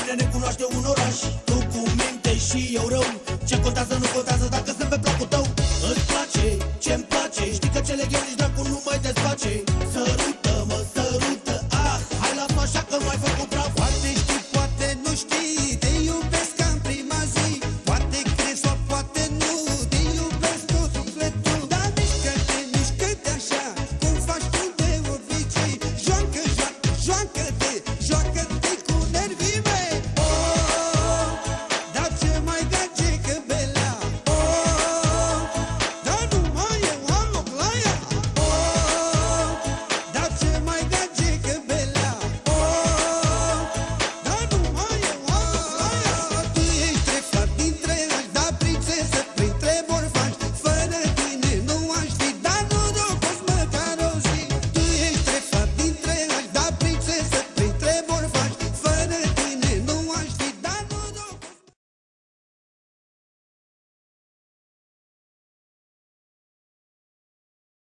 mine ne cunoaște un oraș. Tu cu minte și eu rău. Ce contează, nu contează dacă sunt pe placul tău. Îți place ce-mi place, știi că ce leg eu nici dracu nu mai desface.